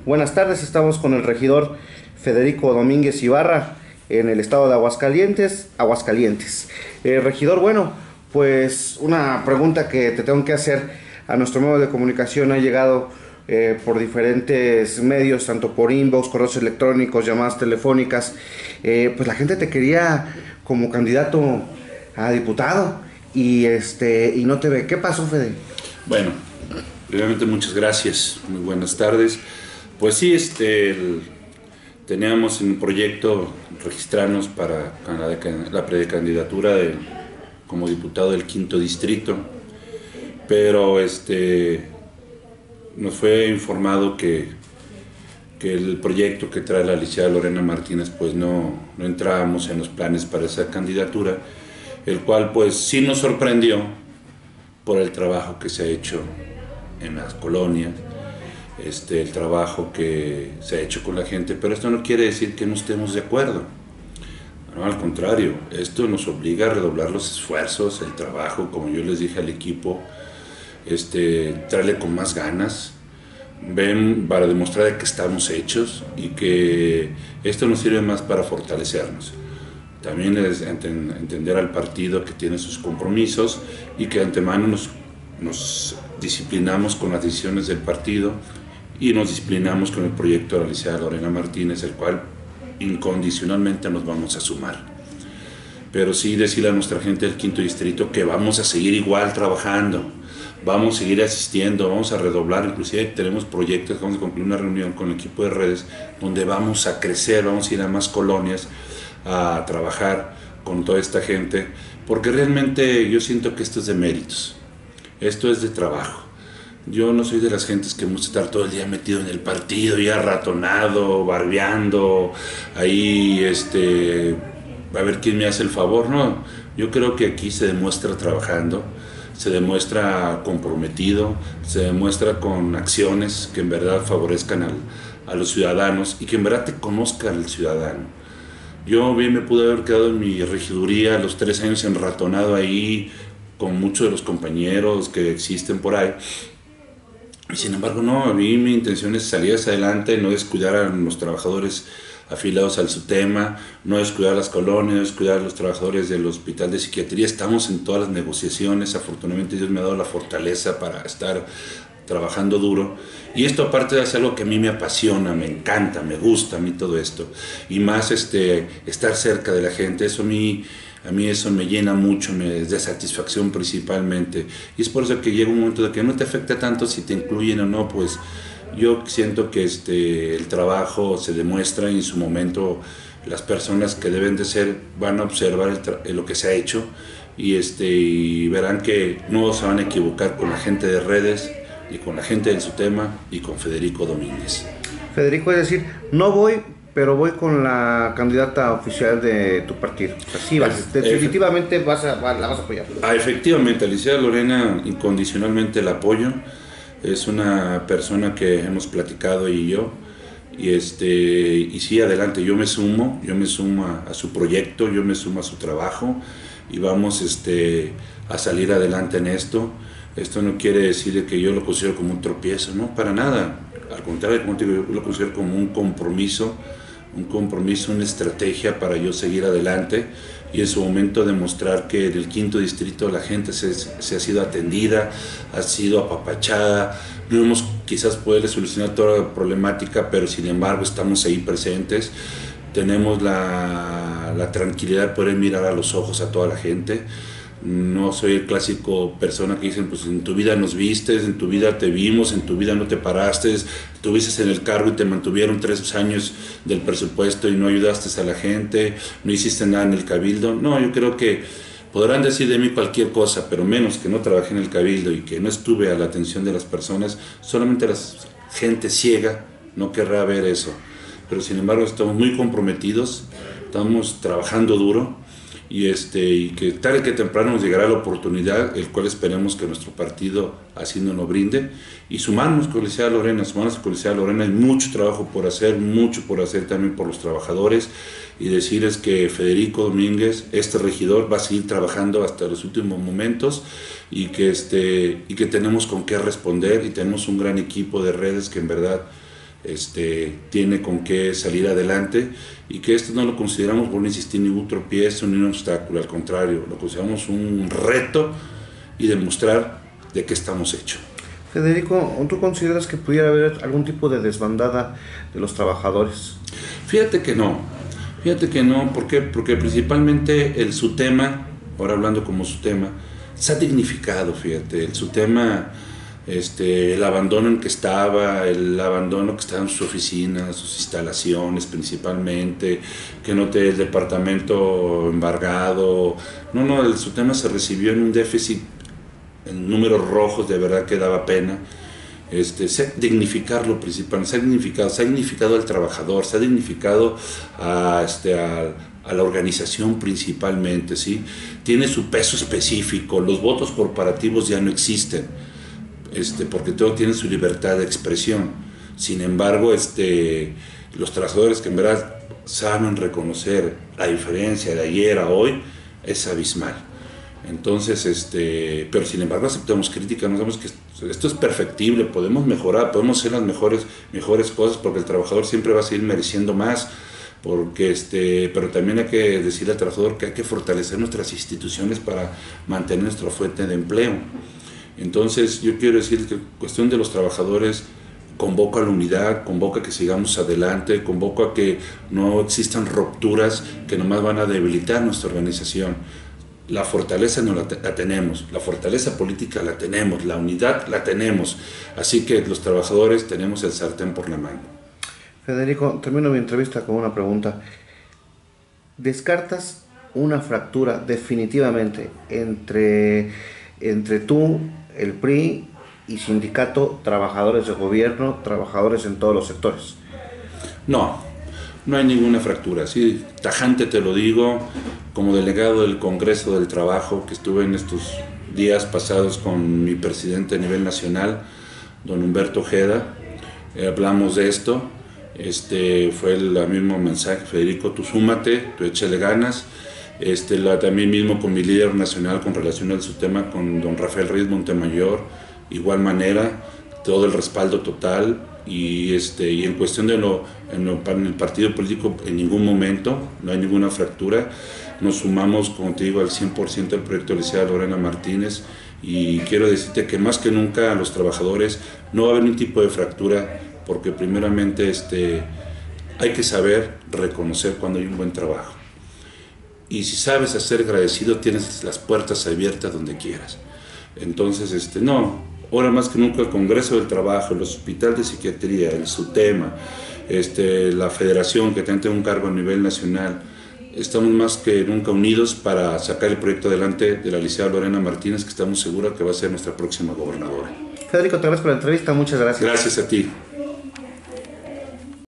Buenas tardes, estamos con el regidor Federico Domínguez Ibarra en el estado de Aguascalientes. Regidor, bueno, pues una pregunta que te tengo que hacer. A nuestro medio de comunicación ha llegado por diferentes medios, tanto por inbox, correos electrónicos, llamadas telefónicas. Pues la gente te quería como candidato a diputado y no te ve. ¿Qué pasó, Fede? Bueno, primeramente muchas gracias, muy buenas tardes. Pues sí, teníamos en un proyecto registrarnos para la precandidatura como diputado del quinto distrito, pero nos fue informado que el proyecto que trae la licenciada Lorena Martínez, pues no entrábamos en los planes para esa candidatura, el cual pues sí nos sorprendió por el trabajo que se ha hecho en las colonias, el trabajo que se ha hecho con la gente, pero esto no quiere decir que no estemos de acuerdo. No, al contrario, esto nos obliga a redoblar los esfuerzos, el trabajo, como yo les dije al equipo, traerle con más ganas, para demostrar de que estamos hechos y que esto nos sirve más para fortalecernos. También es entender al partido que tiene sus compromisos y que de antemano nos disciplinamos con las decisiones del partido y nos disciplinamos con el proyecto de la licenciada Lorena Martínez, el cual incondicionalmente nos vamos a sumar. Pero sí decirle a nuestra gente del quinto distrito que vamos a seguir igual trabajando, vamos a seguir asistiendo, vamos a redoblar, inclusive tenemos proyectos, vamos a concluir una reunión con el equipo de redes donde vamos a crecer, vamos a ir a más colonias a trabajar con toda esta gente, porque realmente yo siento que esto es de méritos, esto es de trabajo. Yo no soy de las gentes que gusta estar todo el día metido en el partido, ya ratonado, barbeando, ahí a ver quién me hace el favor. No, yo creo que aquí se demuestra trabajando, se demuestra comprometido, se demuestra con acciones que en verdad favorezcan a los ciudadanos y que en verdad te conozca el ciudadano. Yo bien me pude haber quedado en mi regiduría a los 3 años enratonado ahí con muchos de los compañeros que existen por ahí. Y sin embargo, no, a mí mi intención es salir hacia adelante, no descuidar a los trabajadores afiliados al SUTEMA, no descuidar a las colonias, no descuidar a los trabajadores del hospital de psiquiatría. Estamos en todas las negociaciones, afortunadamente Dios me ha dado la fortaleza para estar trabajando duro. Y esto aparte es algo que a mí me apasiona, me encanta, me gusta a mí todo esto. Y más estar cerca de la gente, eso a mí eso me llena mucho, me da satisfacción principalmente. Y es por eso que llega un momento de que no te afecta tanto si te incluyen o no, pues yo siento que el trabajo se demuestra y en su momento las personas que deben de ser van a observar lo que se ha hecho y verán que no se van a equivocar con la gente de redes y con la gente del SUTEMA y con Federico Domínguez. Federico, es decir, no voy, pero voy con la candidata oficial de tu partido. Así vas, definitivamente la vas a apoyar. Efectivamente, Alicia Lorena incondicionalmente la apoyo. Es una persona que hemos platicado ella y yo. Y sí, adelante, yo me sumo a su proyecto, yo me sumo a su trabajo y vamos a salir adelante en esto. Esto no quiere decir que yo lo considero como un tropiezo, no, para nada. Al contrario, yo lo considero como un compromiso, una estrategia para yo seguir adelante y en su momento demostrar que en el quinto distrito la gente se ha sido atendida, ha sido apapachada. No hemos quizás poder solucionar toda la problemática, pero sin embargo estamos ahí presentes. Tenemos la tranquilidad de poder mirar a los ojos a toda la gente. No soy el clásico persona que dicen, pues en tu vida nos vistes, en tu vida te vimos, en tu vida no te paraste, estuviste en el cargo y te mantuvieron 3 años del presupuesto y no ayudaste a la gente, no hiciste nada en el cabildo. No, yo creo que podrán decir de mí cualquier cosa, pero menos que no trabajé en el cabildo y que no estuve a la atención de las personas. Solamente la gente ciega no querrá ver eso. Pero sin embargo estamos muy comprometidos, estamos trabajando duro. Y que tarde que temprano nos llegará la oportunidad, el cual esperemos que nuestro partido así nos lo brinde, y sumarnos con la licenciada Lorena. Hay mucho trabajo por hacer, mucho por hacer también por los trabajadores, y decirles que Federico Domínguez, este regidor, va a seguir trabajando hasta los últimos momentos, y que tenemos con qué responder, y tenemos un gran equipo de redes que en verdad tiene con qué salir adelante, y que esto no lo consideramos, por no insistir, ni un tropiezo ni un obstáculo, al contrario, lo consideramos un reto y demostrar de qué estamos hechos. Federico, ¿tú consideras que pudiera haber algún tipo de desbandada de los trabajadores? Fíjate que no, ¿por qué? Porque principalmente el SUTEMA, ahora hablando como SUTEMA, se ha dignificado, fíjate, el SUTEMA, el abandono en que estaba, el abandono que estaba en sus oficinas, sus instalaciones principalmente, que no te el departamento embargado, no, el SUTEMA se recibió en un déficit en números rojos, de verdad que daba pena. Dignificar lo principal, se ha dignificado al trabajador, se ha dignificado a la organización principalmente, ¿sí? Tiene su peso específico, los votos corporativos ya no existen, porque todo tiene su libertad de expresión. Sin embargo, los trabajadores que en verdad saben reconocer la diferencia de ayer a hoy es abismal. Entonces, pero sin embargo aceptamos crítica, nos damos que esto es perfectible, podemos mejorar, podemos hacer las mejores cosas, porque el trabajador siempre va a seguir mereciendo más, porque pero también hay que decirle al trabajador que hay que fortalecer nuestras instituciones para mantener nuestra fuente de empleo. Entonces yo quiero decir que cuestión de los trabajadores, convoco a la unidad, convoco a que sigamos adelante, convoco a que no existan rupturas que nomás van a debilitar nuestra organización. La fortaleza no la tenemos, la fortaleza política la tenemos, la unidad la tenemos, así que los trabajadores tenemos el sartén por la mano. Federico, termino mi entrevista con una pregunta. ¿Descartas una fractura definitivamente entre tú, el PRI y sindicato, trabajadores de gobierno, trabajadores en todos los sectores? No hay ninguna fractura, sí, tajante te lo digo, como delegado del Congreso del Trabajo, que estuve en estos días pasados con mi presidente a nivel nacional, don Humberto Ojeda, hablamos de esto, fue el mismo mensaje: Federico, tú súmate, tú échale ganas, también mismo con mi líder nacional con relación al SUTEMA, con don Rafael Reyes Montemayor, igual manera, todo el respaldo total. Y en cuestión de en el partido político, en ningún momento, no hay ninguna fractura. Nos sumamos, como te digo, al 100% al proyecto de la licenciada Lorena Martínez, y quiero decirte que más que nunca a los trabajadores no va a haber ningún tipo de fractura, porque primeramente hay que saber reconocer cuando hay un buen trabajo. Y si sabes ser agradecido, tienes las puertas abiertas donde quieras. Entonces, ahora más que nunca el Congreso del Trabajo, el Hospital de Psiquiatría, el SUTEMA, la Federación, que tiene un cargo a nivel nacional, estamos más que nunca unidos para sacar el proyecto adelante de la licenciada Lorena Martínez, que estamos seguros que va a ser nuestra próxima gobernadora. Federico, te agradezco la entrevista, muchas gracias. Gracias a ti.